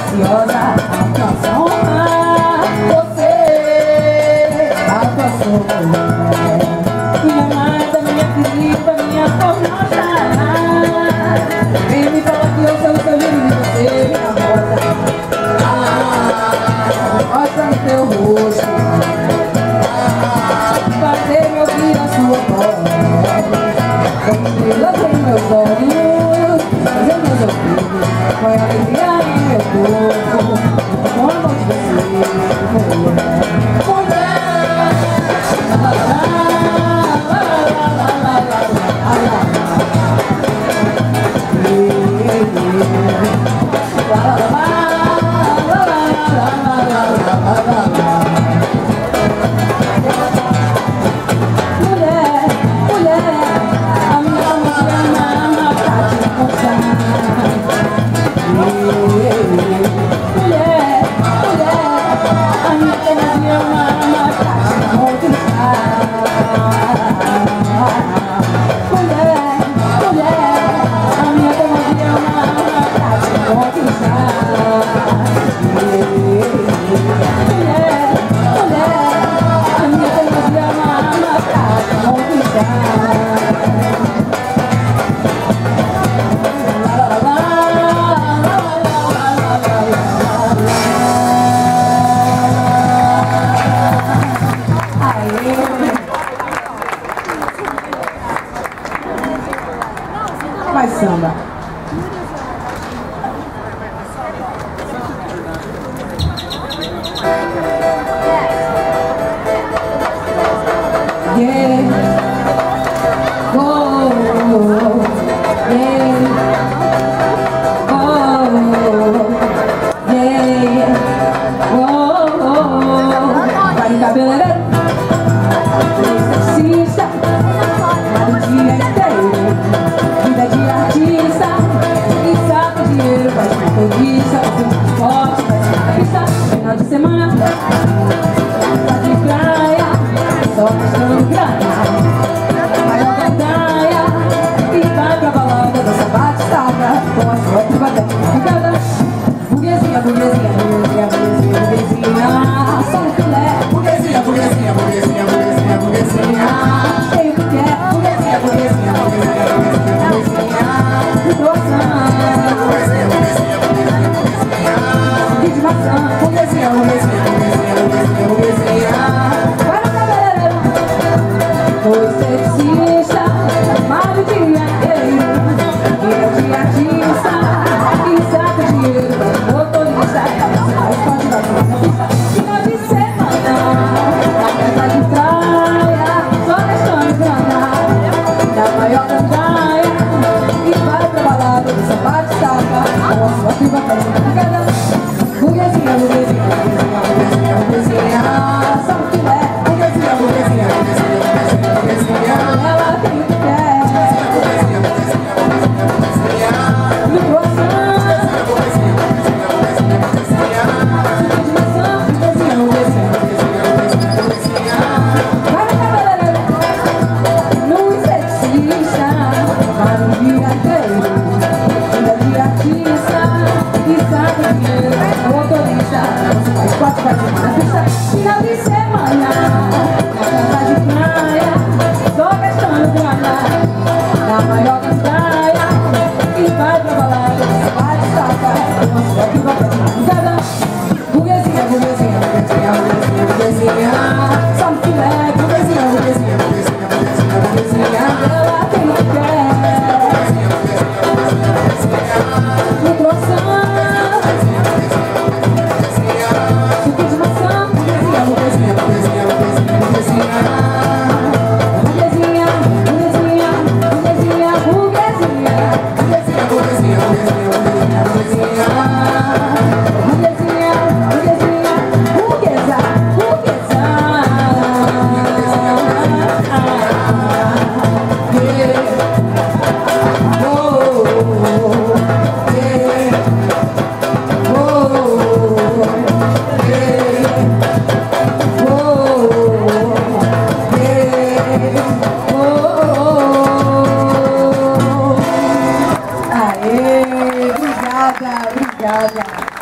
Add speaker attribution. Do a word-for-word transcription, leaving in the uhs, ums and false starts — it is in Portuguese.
Speaker 1: graciosa, a tua honra, você, a tua mulher, minha amada, minha querida, minha formosa. Vem me falar que eu sou o seu lindo e você, minha rosa. Ah, mostra no teu rosto, ah, fazer me ouvir a sua voz. Como estrela tem meus olhos, fazer meus ouvidos, põe alegria em meu corpo, com amor de você, mulher, mulher. La la la la la la la mais samba. Yeah. Oh, yeah. Oh, yeah. Oh, vai em cabeleireiro, sexista, o dia inteiro. Vida de artista, e saca dinheiro, faz motorista, faz esporte, faz pista. Final de semana, tá de praia, só gastando grana. Maior da praia, e vai pra balada, dança bate-saca, com a sua privada. Burguesinha, burguesinha, burguesinha, burguesinha, burguesinha, só no filé. Burguesinha, burguesinha, burguesinha, burguesinha, burguesinha, tem o que quer. Burguesinha, burguesinha, burguesinha, burguesinha, final de semana, na casa de praia, só gastando grana, na maior das praias, e vai pra balada, vai de saca, uma só que vai pra cada burguesinha, burguesinha, burguesinha, burguesinha, burguesinha, só no filé, burguesinha, burguesinha, burguesinha, burguesinha, burguesinha, ela tem o que quer, no croissant. Obrigada, obrigada.